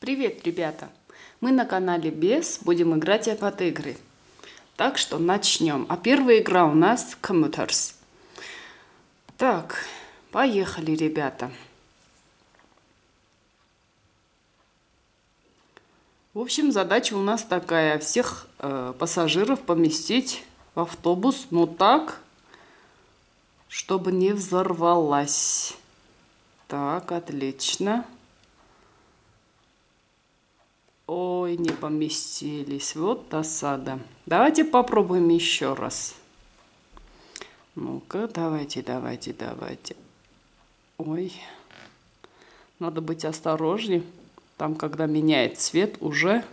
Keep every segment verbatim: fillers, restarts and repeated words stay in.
Привет, ребята! Мы на канале Без будем играть от игры. Так что начнем. А первая игра у нас Commuters. Так, поехали, ребята. В общем, задача у нас такая: всех э, пассажиров поместить в автобус, но так, чтобы не взорвалась. Так, отлично. Ой, не поместились. Вот досада. Давайте попробуем еще раз. Ну-ка, давайте, давайте, давайте. Ой, надо быть осторожнее. Там, когда меняет цвет, уже...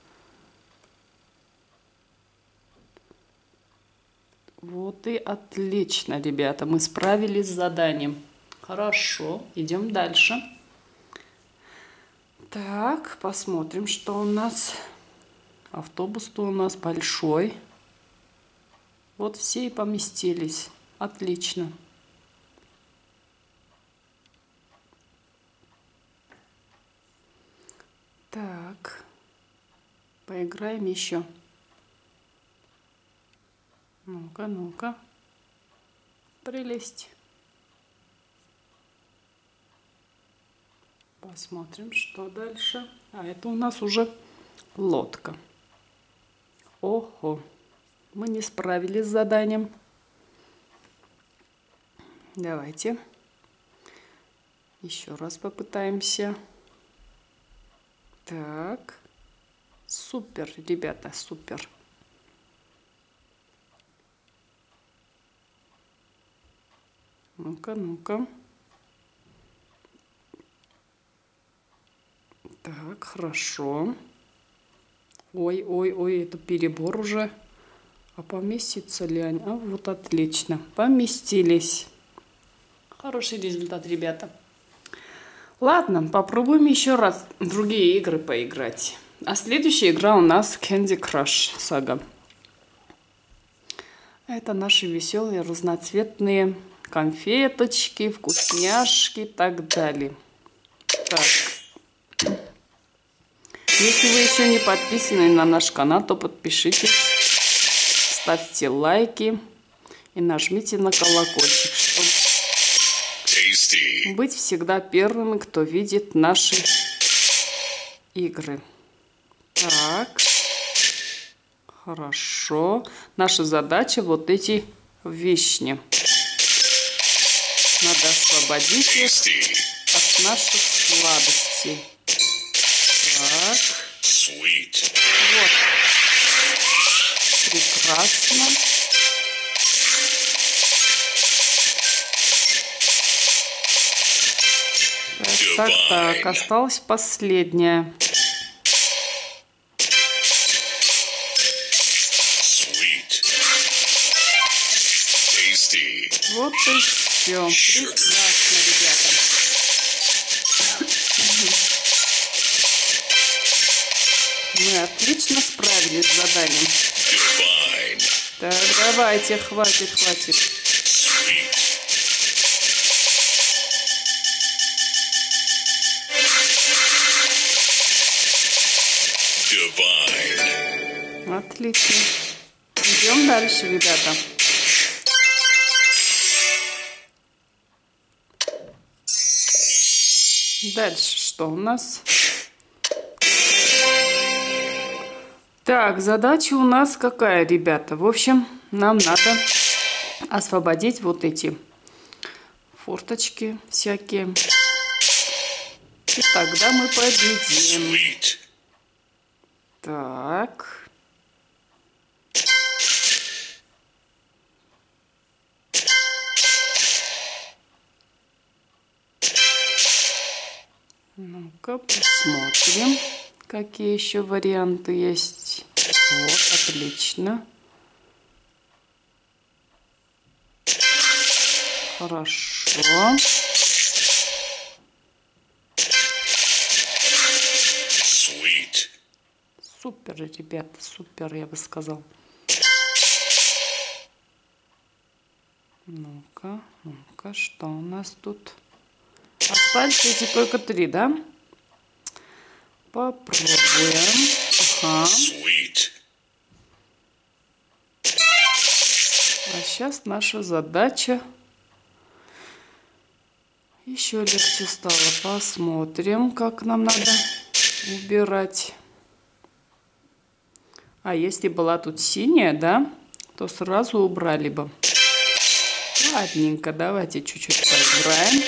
Вот и отлично, ребята. Мы справились с заданием. Хорошо, идем дальше. Так, посмотрим, что у нас. Автобус-то у нас большой. Вот все и поместились. Отлично. Так, поиграем еще. Ну-ка, ну-ка. Прелесть. Посмотрим, что дальше. А это у нас уже лодка. Ого, мы не справились с заданием. Давайте еще раз попытаемся. Так, супер, ребята, супер. Ну-ка, ну-ка. Так, хорошо. Ой, ой, ой, это перебор уже. А поместится ли они? А вот отлично. Поместились. Хороший результат, ребята. Ладно, попробуем еще раз другие игры поиграть. А следующая игра у нас Candy Crush Saga. Это наши веселые разноцветные конфеточки, вкусняшки и так далее. Так. Если вы еще не подписаны на наш канал, то подпишитесь, ставьте лайки и нажмите на колокольчик, чтобы быть всегда первыми, кто видит наши игры. Так, хорошо. Наша задача вот эти вишни. Надо освободить их от наших сладостей. Так. Sweet. Вот. Прекрасно. Так, так, так. Осталась последняя. Sweet. Tasty. Вот и все. Прекрасно, ребята. Мы отлично справились с заданием. Divine. Так, давайте, хватит, хватит. Sweet. Divine. Отлично. Идем дальше, ребята. Дальше что у нас? Так, задача у нас какая, ребята? В общем, нам надо освободить вот эти форточки всякие. И тогда мы победим. Sweet. Так. Ну-ка, посмотрим, какие еще варианты есть. Вот, отлично. Хорошо. Sweet. Супер, ребята, супер, я бы сказал. Ну-ка, ну-ка, что у нас тут? Остались эти только три, да? Попробуем. Ага. Sweet. А сейчас наша задача еще легче стало. Посмотрим, как нам надо убирать. А если была тут синяя, да, то сразу убрали бы. Ладненько, давайте чуть-чуть поиграем.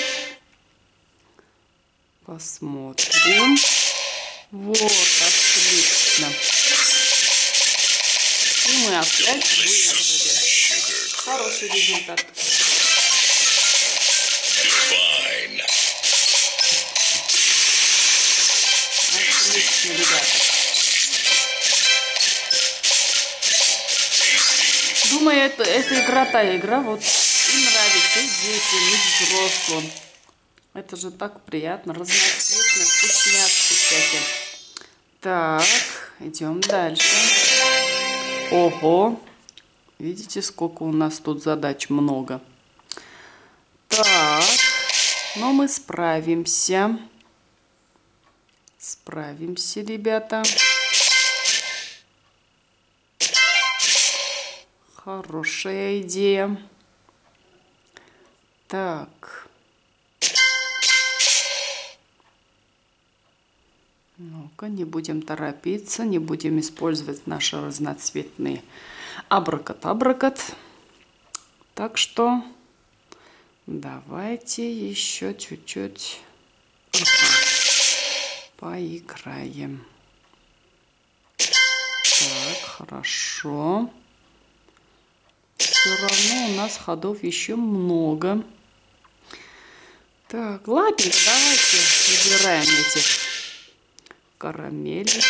Посмотрим. Вот, отлично. И мы опять выиграли. Хороший результат. Divine. Отлично, ребята. Думаю, это, эта игра та игра, вот и нравится и детям, и взрослым. Это же так приятно, разноцветно, вкусняшки всякие. Так, идем дальше. Ого, видите, сколько у нас тут задач много. Так, но мы справимся. Справимся, ребята. Хорошая идея. Так. Ну-ка, не будем торопиться, не будем использовать наши разноцветные абракат-абракат. Так что давайте еще чуть-чуть ага, поиграем. Так, хорошо. Все равно у нас ходов еще много. Так, ладненько, давайте выбираем этих карамелей.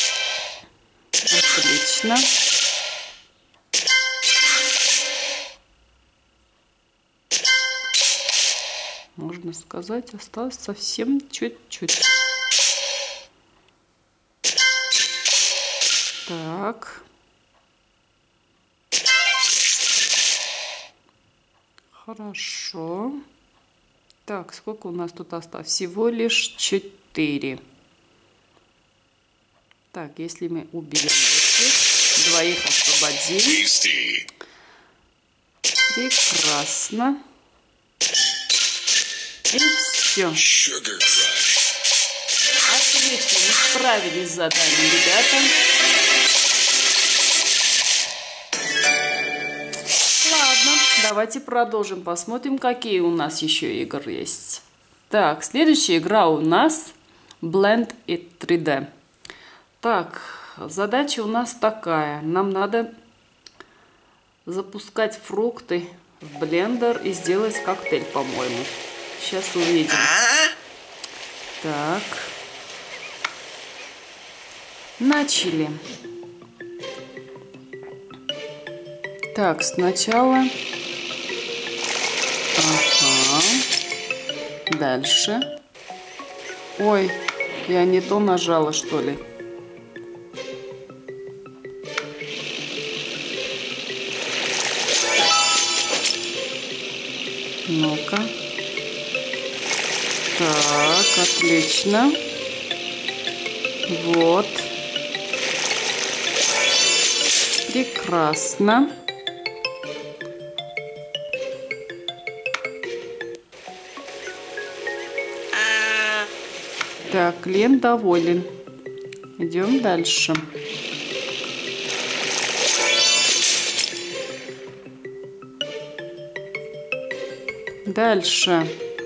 Отлично. Можно сказать, осталось совсем чуть-чуть. Так. Хорошо. Так, сколько у нас тут осталось? Всего лишь четыре. Так, если мы уберем этих, двоих освободим. Tasty. Прекрасно. И все. Sugar Crush. Отлично, мы справились с заданием, ребята. Ладно, давайте продолжим, посмотрим, какие у нас еще игры есть. Так, следующая игра у нас Blend It три дэ. Так, задача у нас такая. Нам надо запускать фрукты в блендер и сделать коктейль, по-моему. Сейчас увидим. Так. Начали. Так, сначала. Ага. Дальше. Ой, я не то нажала, что ли. Ну-ка. Так, отлично. Вот. Прекрасно. Так, клиент доволен. Идем дальше. Дальше.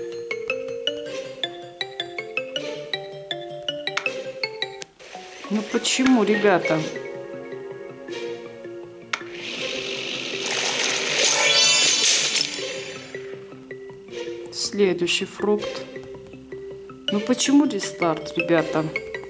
Ну почему, ребята? Следующий фрукт. Ну почему рестарт, ребята?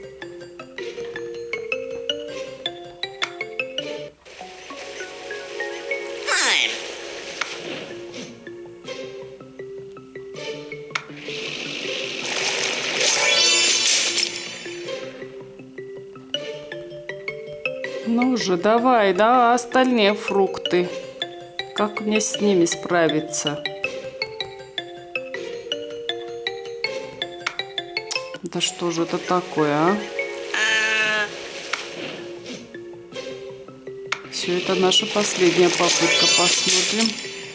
Ну же, давай, да, остальные фрукты. Как мне с ними справиться? Да что же это такое, а? Все, это наша последняя попытка. Посмотрим,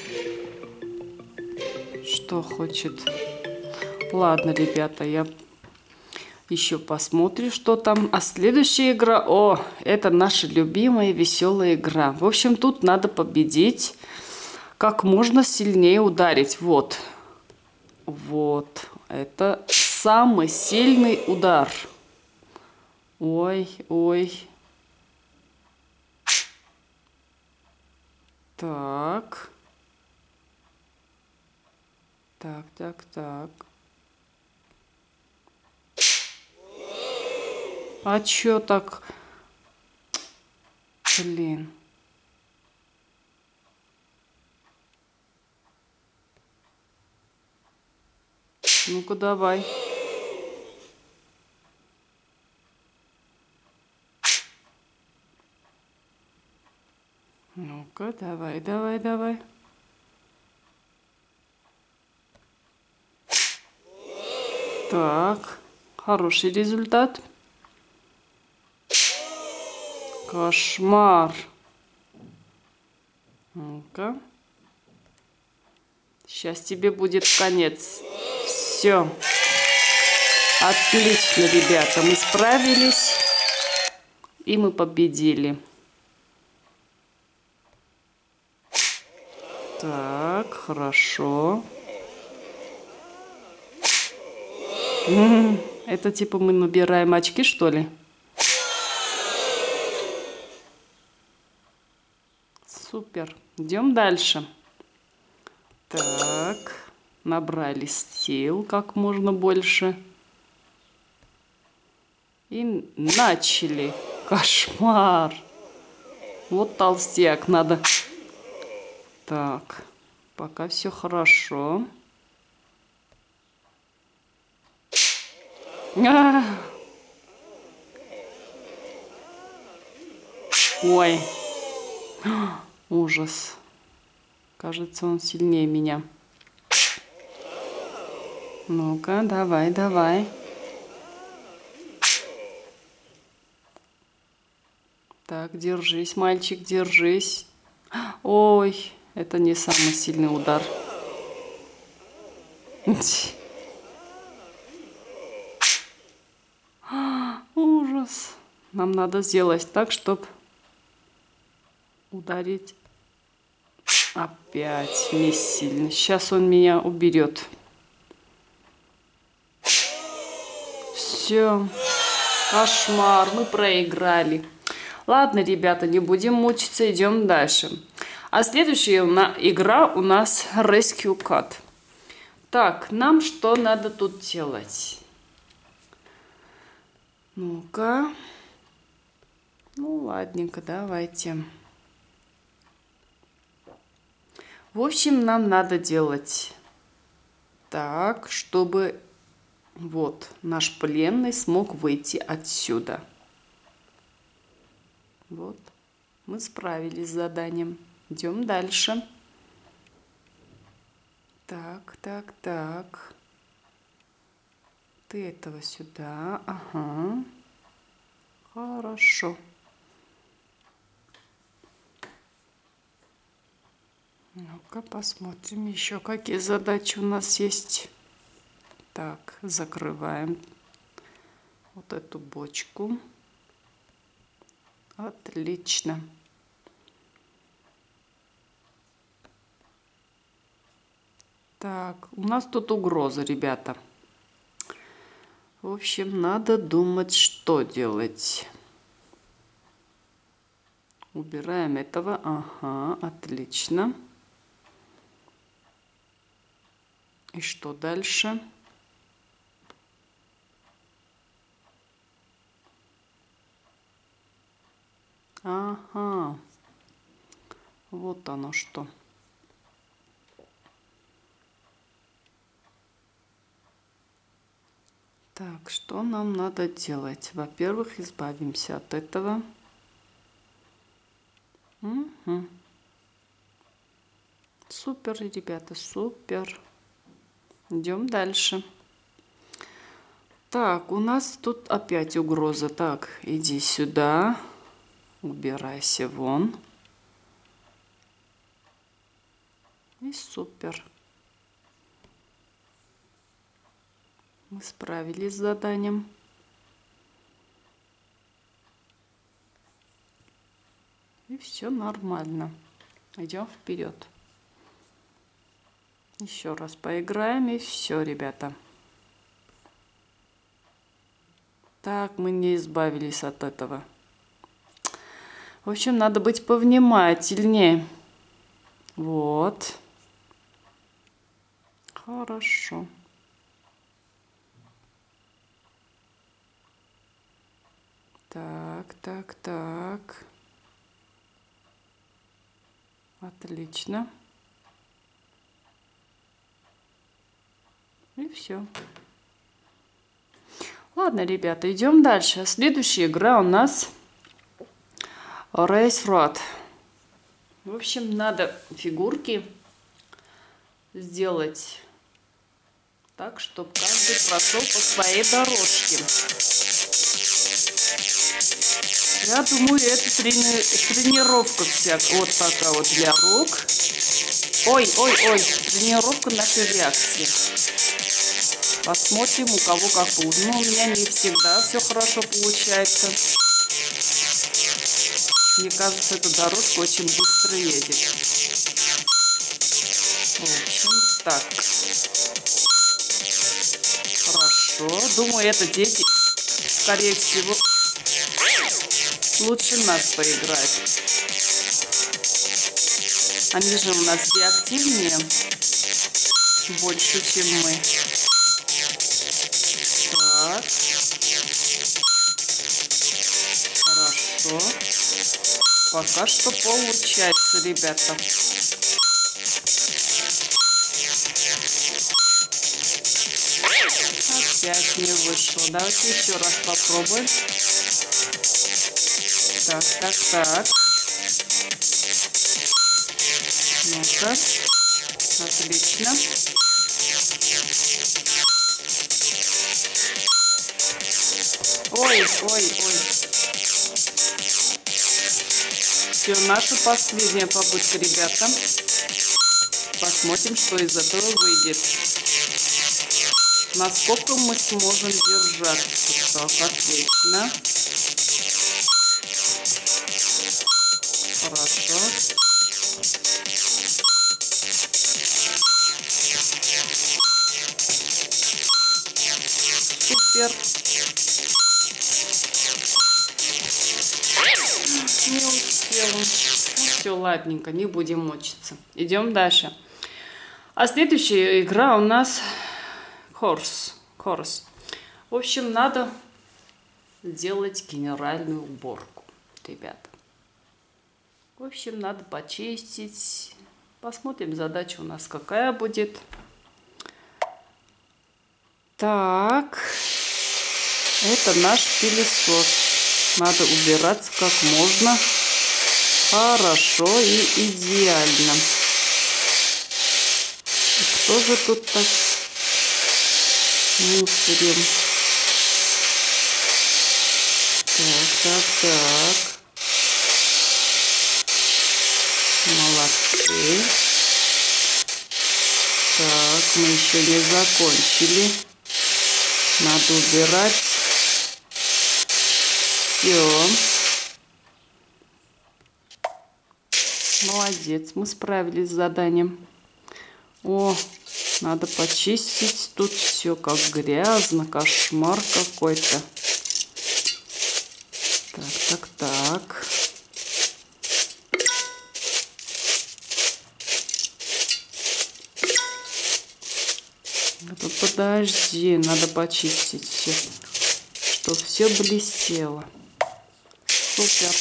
что хочет. Ладно, ребята, я еще посмотрю, что там. А следующая игра, о, это наша любимая веселая игра. В общем, тут надо победить, как можно сильнее ударить. Вот, вот, это самый сильный удар. Ой, ой. Так. Так, так, так. А чё так? Блин. Ну-ка, давай. Ну-ка, давай, давай, давай. Так, хороший результат. Кошмар. Ну-ка. Сейчас тебе будет конец. Все. Отлично, ребята. Мы справились. И мы победили. Так, хорошо. Это типа мы набираем очки, что ли? Супер. Идем дальше. Так. Набрали сил как можно больше. И начали. Кошмар. Вот толстяк надо. Так. Пока все хорошо. А! Ой. Ужас. Кажется, он сильнее меня. Ну-ка, давай, давай. Так, держись, мальчик, держись. Ой, это не самый сильный удар. Ужас. Нам надо сделать так, чтобы ударить опять не сильно. Сейчас он меня уберет. Все. Кошмар. Мы проиграли. Ладно, ребята, не будем мучиться. Идем дальше. А следующая игра у нас Rescue Cat. Так, нам что надо тут делать? Ну-ка. Ну, ладненько, давайте. В общем, нам надо делать так, чтобы вот наш пленный смог выйти отсюда. Вот. Мы справились с заданием. Идем дальше. Так, так, так. Ты этого сюда. Ага. Хорошо. Ну-ка, посмотрим еще, какие задачи у нас есть. Так, закрываем вот эту бочку. Отлично. Так, у нас тут угроза, ребята. В общем, надо думать, что делать. Убираем этого. Ага, отлично. И что дальше? Ага. Вот оно что. Так, что нам надо делать? Во-первых, избавимся от этого. Угу. Супер, ребята, супер. Идем дальше. Так, у нас тут опять угроза. Так, иди сюда. Убирайся вон. И супер. Мы справились с заданием. И все нормально. Идем вперед. Еще раз поиграем, и все, ребята. Так, мы не избавились от этого. В общем, надо быть повнимательнее. Вот. Хорошо. Так, так, так. Отлично. И все. Ладно, ребята, идем дальше. Следующая игра у нас Race Road. В общем, надо фигурки сделать так, чтобы каждый прошел по своей дорожке. Я думаю, это трени... тренировка вся вот такая вот для рук. Ой, ой, ой, тренировка нашей реакции. Посмотрим, у кого как получится. Ну, у меня не всегда все хорошо получается. Мне кажется, эта дорожка очень быстро едет. В общем, так. Хорошо. Думаю, это дети, скорее всего, лучше нас поиграть. Они же у нас реактивнее больше, чем мы. Так. Хорошо. Пока что получается, ребята. Опять не вышло. Давайте еще раз попробуем. Так, так, так. Ну-ка. Отлично. Ой, ой, ой. Все, наша последняя попытка, ребята. Посмотрим, что из этого выйдет. Насколько мы сможем держаться. Так, отлично. Хорошо. Супер. Не успела. Ну все, ладненько, не будем мучиться. Идем дальше. А следующая игра у нас Horse. Horse. В общем, надо сделать генеральную уборку, ребята. В общем, надо почистить. Посмотрим, задача у нас какая будет. Так. Это наш пылесос. Надо убираться как можно хорошо и идеально. И кто же тут так мусорим? Так, так, так. Молодцы. Так, мы еще не закончили. Надо убирать. Все. Молодец, мы справились с заданием. О, надо почистить. Тут все как грязно, кошмар какой-то. Так, так, так. Это подожди, надо почистить все, чтобы все блестело. Супер.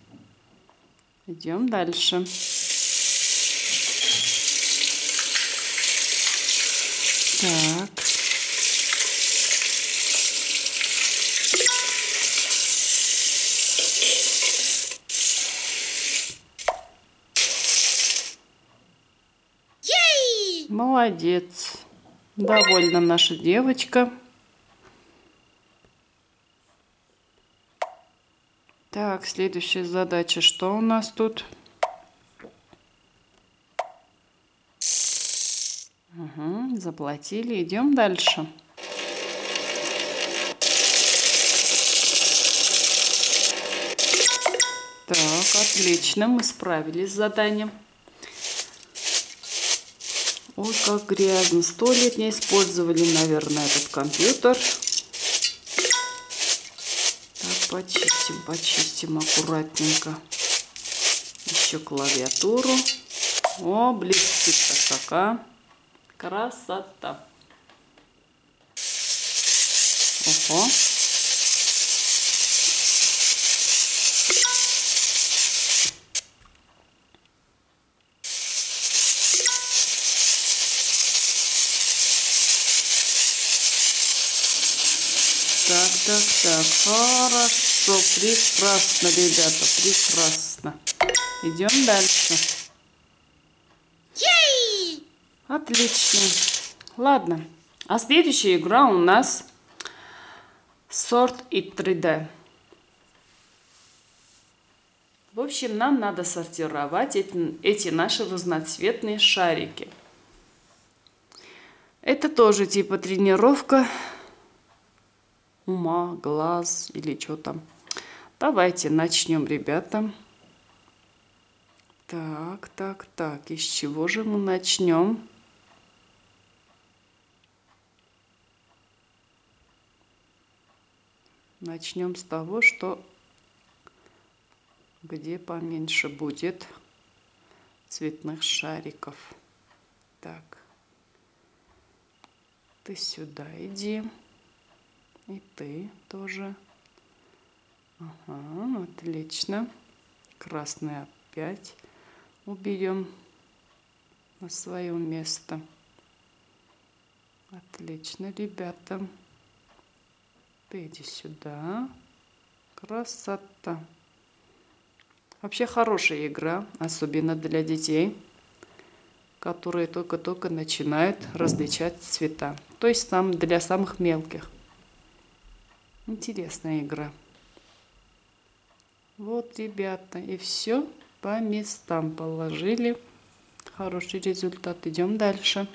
Идем дальше. Так. Ей! Молодец. Довольна наша девочка. Так, следующая задача. Что у нас тут? Заплатили. Идем дальше. Так, отлично. Мы справились с заданием. Ой, как грязно. Сто лет не использовали, наверное, этот компьютер. Так, почистим, почистим аккуратненько. Еще клавиатуру. О, блестит-то какая. Красота. Ого. Так, так, так, хорошо, прекрасно, ребята, прекрасно. Идем дальше. Yay! Отлично. Ладно, а следующая игра у нас Sort It три дэ. В общем, нам надо сортировать эти, эти наши разноцветные шарики. Это тоже типа тренировка ума, глаз или что там. Давайте начнем, ребята. Так, так, так. Из чего же мы начнем? Начнем с того, что где поменьше будет цветных шариков. Так. Ты сюда иди. И ты тоже. Ага, отлично. Красный опять уберем на свое место. Отлично, ребята. Ты иди сюда. Красота. Вообще хорошая игра, особенно для детей, которые только-только начинают различать цвета. То есть там для самых мелких. Интересная игра. Вот, ребята, и все по местам положили. Хороший результат. Идем дальше.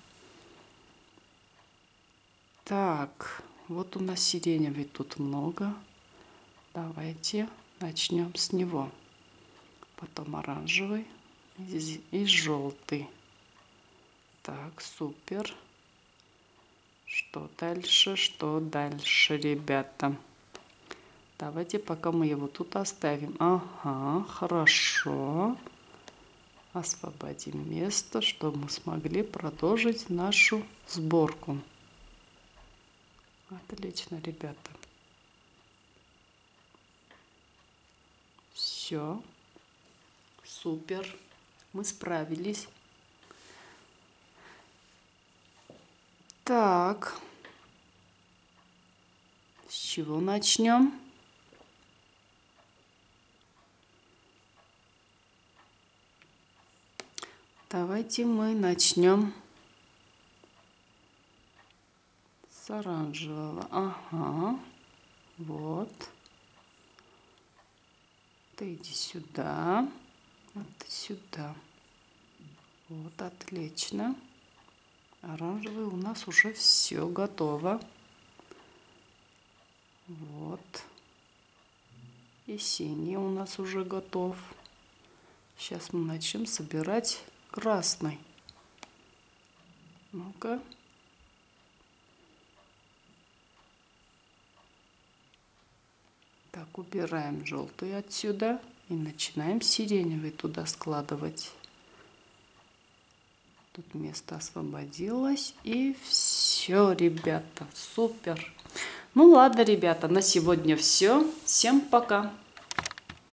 Так, вот у нас сиреневый тут много. Давайте начнем с него. Потом оранжевый и желтый. Так, супер. Что дальше, что дальше, ребята? Давайте пока мы его тут оставим. Ага, хорошо. Освободим место, чтобы мы смогли продолжить нашу сборку. Отлично, ребята. Все. Супер. Мы справились. Так. С чего начнем? Давайте мы начнем с оранжевого. Ага. Вот. Ты иди сюда. Вот сюда. Вот, отлично. Оранжевый у нас уже все готово. Вот. И синий у нас уже готов. Сейчас мы начнем собирать красный. Ну-ка. Так, убираем желтый отсюда и начинаем сиреневый туда складывать. Тут место освободилось. И все, ребята. Супер. Ну ладно, ребята, на сегодня все. Всем пока.